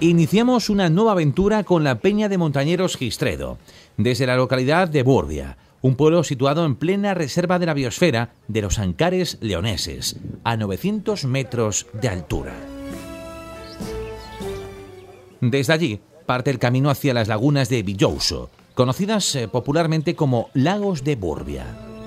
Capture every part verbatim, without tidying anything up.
Iniciamos una nueva aventura con la Peña de Montañeros Gistredo, desde la localidad de Burbia, un pueblo situado en plena reserva de la biosfera de los Ancares leoneses, a novecientos metros de altura. Desde allí parte el camino hacia las lagunas de Villouso, conocidas eh, popularmente como Lagos de Burbia.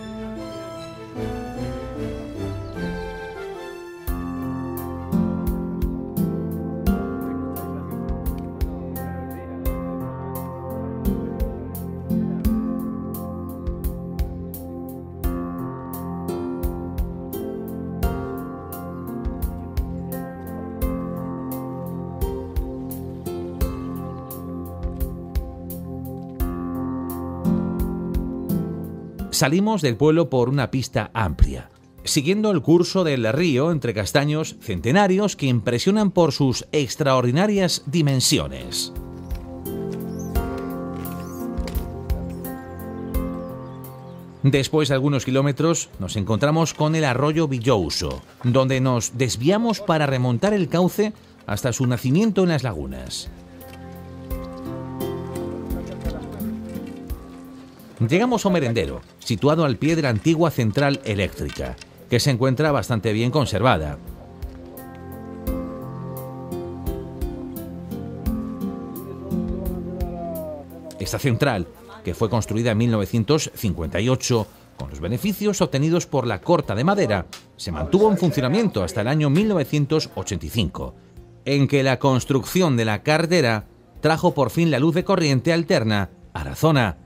Salimos del pueblo por una pista amplia, siguiendo el curso del río entre castaños centenarios que impresionan por sus extraordinarias dimensiones. Después de algunos kilómetros nos encontramos con el arroyo Villouso, donde nos desviamos para remontar el cauce hasta su nacimiento en las lagunas. Llegamos a un merendero, situado al pie de la antigua central eléctrica, que se encuentra bastante bien conservada. Esta central, que fue construida en mil novecientos cincuenta y ocho, con los beneficios obtenidos por la corta de madera, se mantuvo en funcionamiento hasta el año mil novecientos ochenta y cinco, en que la construcción de la carretera trajo por fin la luz de corriente alterna a la zona.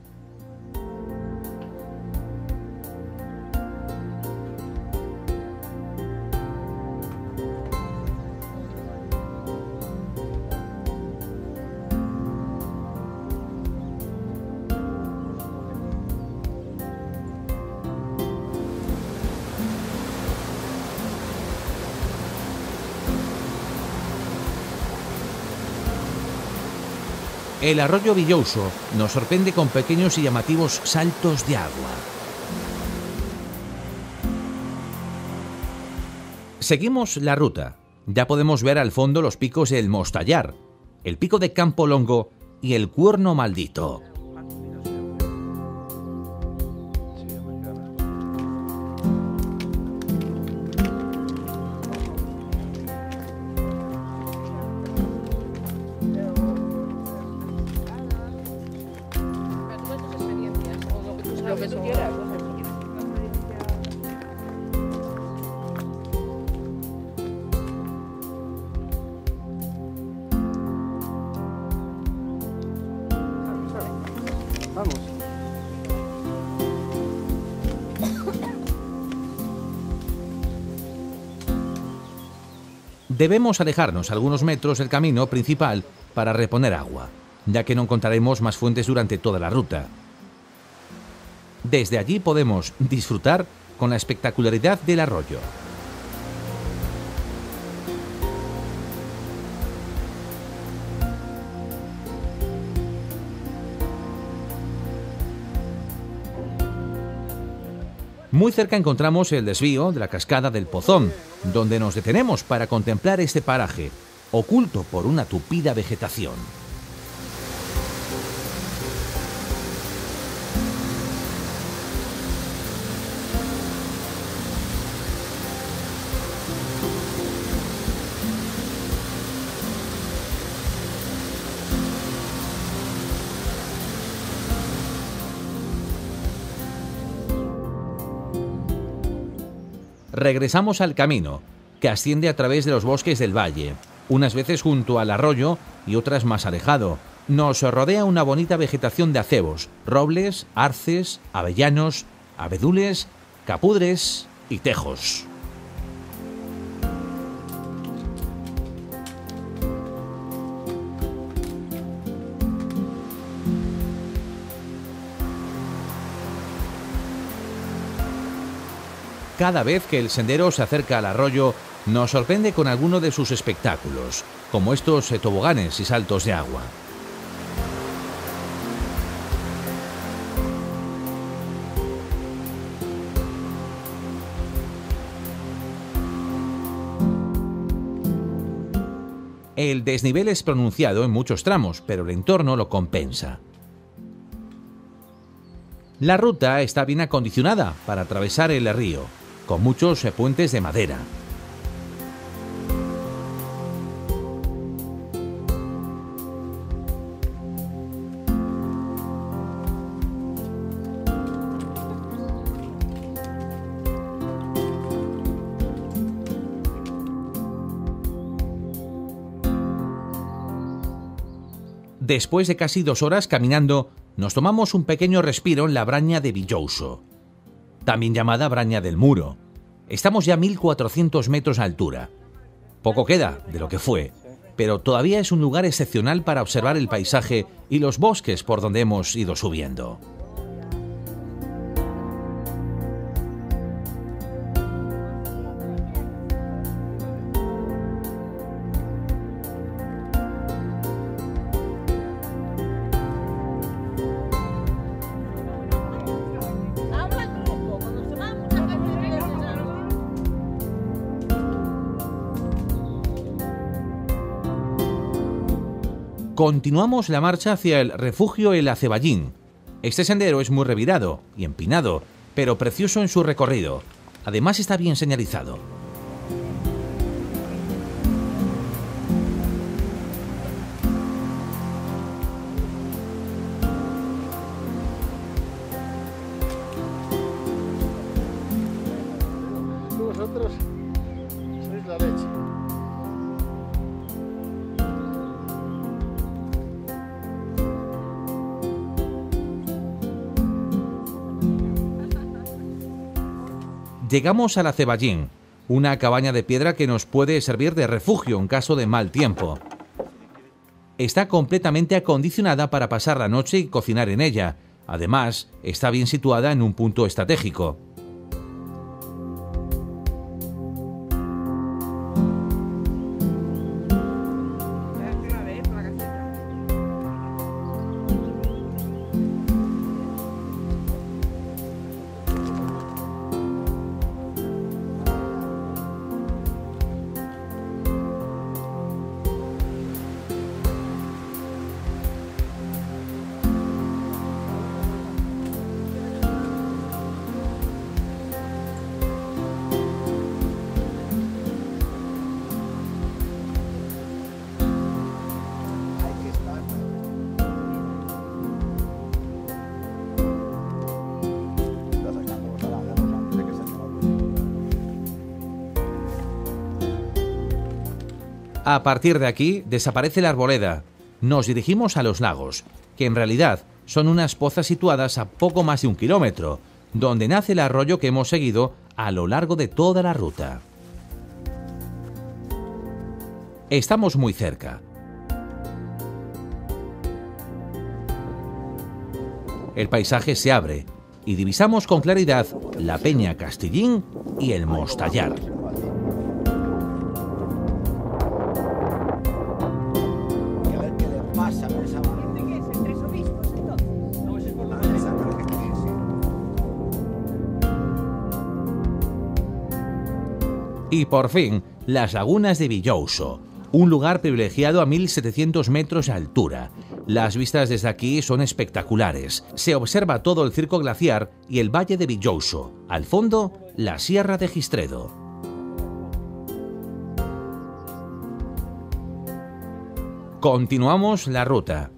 El arroyo Villouso nos sorprende con pequeños y llamativos saltos de agua. Seguimos la ruta. Ya podemos ver al fondo los picos del Mostallar, el pico de Campo Longo y el Cuerno Maldito. Lo que tú quieras. Vamos. Debemos alejarnos algunos metros del camino principal para reponer agua, ya que no encontraremos más fuentes durante toda la ruta. Desde allí podemos disfrutar con la espectacularidad del arroyo. Muy cerca encontramos el desvío de la cascada del Pozón, donde nos detenemos para contemplar este paraje, oculto por una tupida vegetación. Regresamos al camino, que asciende a través de los bosques del valle, unas veces junto al arroyo y otras más alejado. Nos rodea una bonita vegetación de acebos, robles, arces, avellanos, abedules, capudres y tejos. Cada vez que el sendero se acerca al arroyo, nos sorprende con alguno de sus espectáculos, como estos toboganes y saltos de agua. El desnivel es pronunciado en muchos tramos, pero el entorno lo compensa. La ruta está bien acondicionada para atravesar el río, con muchos puentes de madera. Después de casi dos horas caminando, nos tomamos un pequeño respiro en la Braña de Villouso, también llamada Braña del Muro. Estamos ya a mil cuatrocientos metros de altura. Poco queda de lo que fue, pero todavía es un lugar excepcional para observar el paisaje y los bosques por donde hemos ido subiendo. Continuamos la marcha hacia el refugio El Aceballín. Este sendero es muy revirado y empinado, pero precioso en su recorrido. Además está bien señalizado. Vosotros sois la leche. Llegamos al Aceballín, una cabaña de piedra que nos puede servir de refugio en caso de mal tiempo. Está completamente acondicionada para pasar la noche y cocinar en ella. Además, está bien situada en un punto estratégico. A partir de aquí desaparece la arboleda. Nos dirigimos a los lagos, que en realidad son unas pozas situadas a poco más de un kilómetro, donde nace el arroyo que hemos seguido a lo largo de toda la ruta. Estamos muy cerca. El paisaje se abre y divisamos con claridad la Peña Castillín y el Mostallar. Y por fin, las lagunas de Villouso, un lugar privilegiado a mil setecientos metros de altura. Las vistas desde aquí son espectaculares. Se observa todo el circo glaciar y el valle de Villouso. Al fondo, la Sierra de Gistredo. Continuamos la ruta.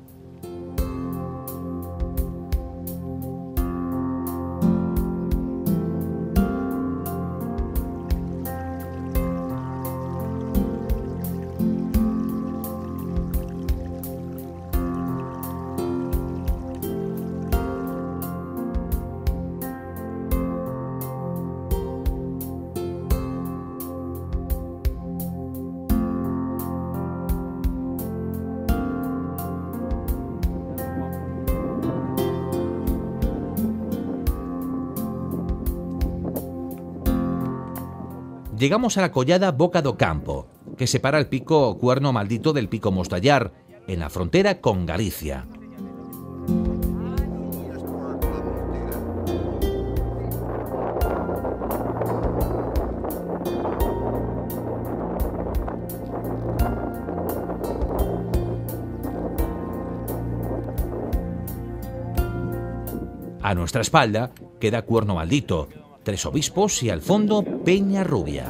Llegamos a la collada Boca do Campo, que separa el pico Cuerno Maldito del pico Mostallar, en la frontera con Galicia. A nuestra espalda queda Cuerno Maldito, Tres Obispos y al fondo Peña Rubia.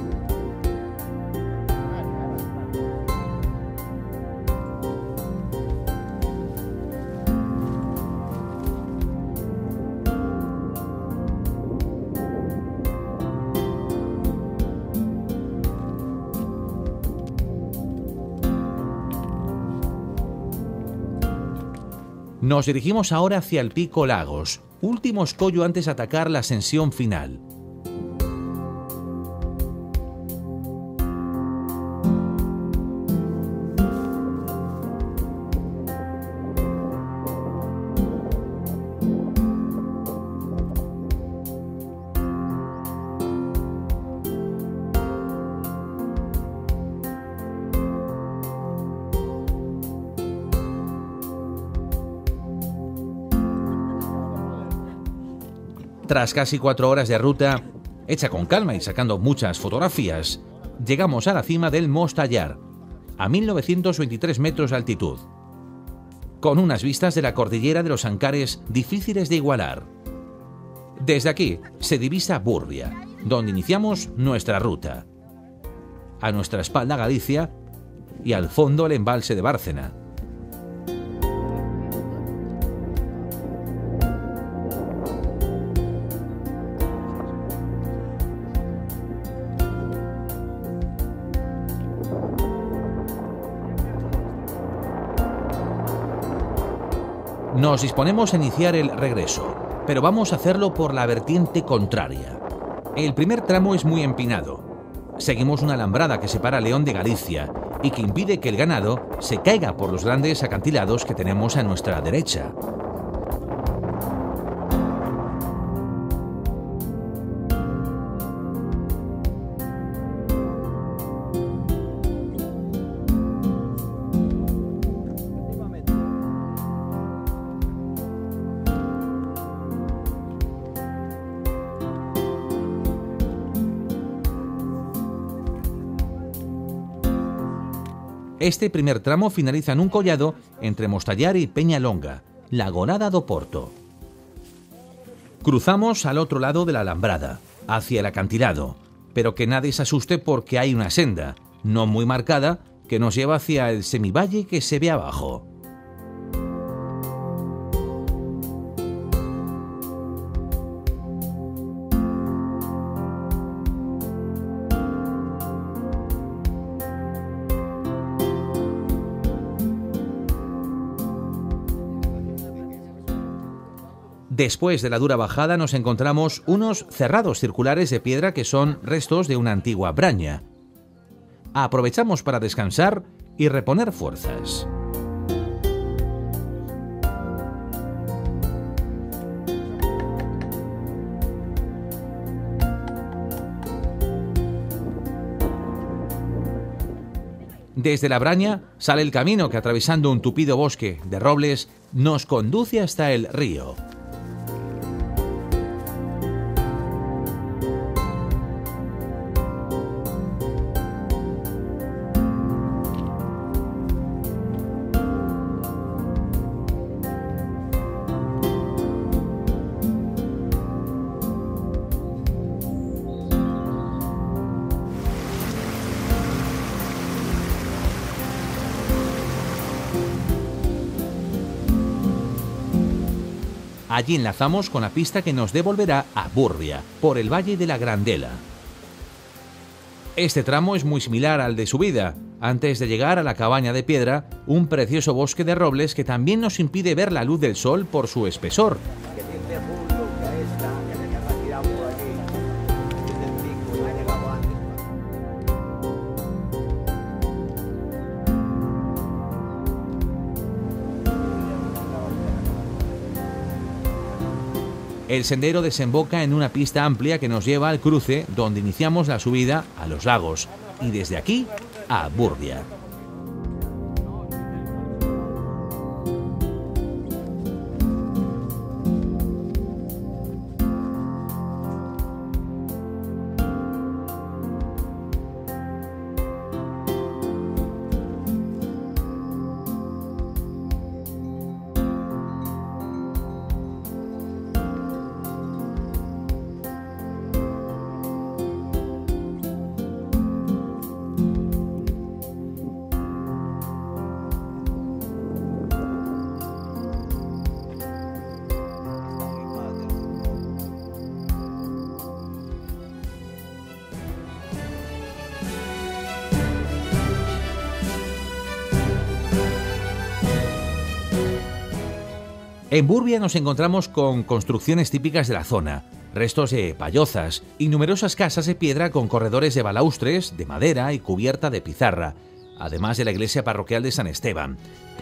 Nos dirigimos ahora hacia el Pico Lagos, último escollo antes de atacar la ascensión final. Tras casi cuatro horas de ruta, hecha con calma y sacando muchas fotografías, llegamos a la cima del Mostallar, a mil novecientos veintitrés metros de altitud, con unas vistas de la cordillera de los Ancares difíciles de igualar. Desde aquí se divisa Burbia, donde iniciamos nuestra ruta. A nuestra espalda Galicia y al fondo el embalse de Bárcena. Nos disponemos a iniciar el regreso, pero vamos a hacerlo por la vertiente contraria. El primer tramo es muy empinado. Seguimos una alambrada que separa León de Galicia y que impide que el ganado se caiga por los grandes acantilados que tenemos a nuestra derecha. Este primer tramo finaliza en un collado entre Mostallar y Peñalonga, la Gorada do Porto. Cruzamos al otro lado de la alambrada, hacia el acantilado, pero que nadie se asuste porque hay una senda, no muy marcada, que nos lleva hacia el semivalle que se ve abajo. Después de la dura bajada nos encontramos unos cerrados circulares de piedra que son restos de una antigua braña. Aprovechamos para descansar y reponer fuerzas. Desde la braña sale el camino que, atravesando un tupido bosque de robles, nos conduce hasta el río. Allí enlazamos con la pista que nos devolverá a Burbia, por el Valle de la Grandela. Este tramo es muy similar al de subida, antes de llegar a la Cabaña de Piedra, un precioso bosque de robles que también nos impide ver la luz del sol por su espesor. El sendero desemboca en una pista amplia que nos lleva al cruce donde iniciamos la subida a los lagos y desde aquí a Burbia. En Burbia nos encontramos con construcciones típicas de la zona, restos de pallozas y numerosas casas de piedra con corredores de balaustres, de madera y cubierta de pizarra, además de la iglesia parroquial de San Esteban.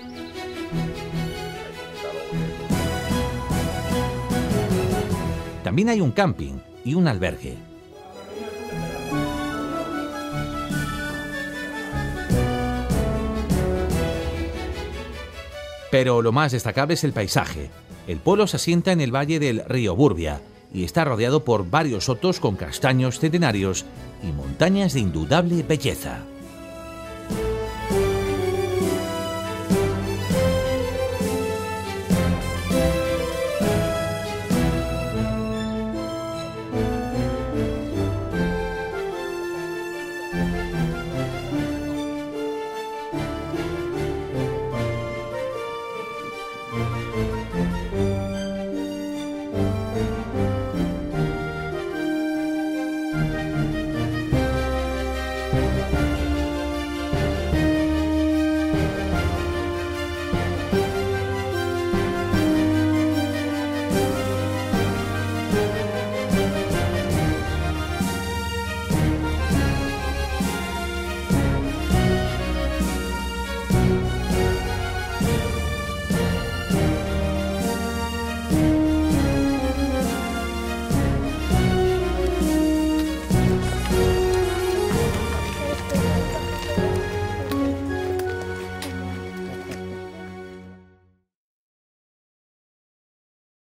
También hay un camping y un albergue. Pero lo más destacable es el paisaje. El pueblo se asienta en el valle del río Burbia y está rodeado por varios sotos con castaños centenarios y montañas de indudable belleza.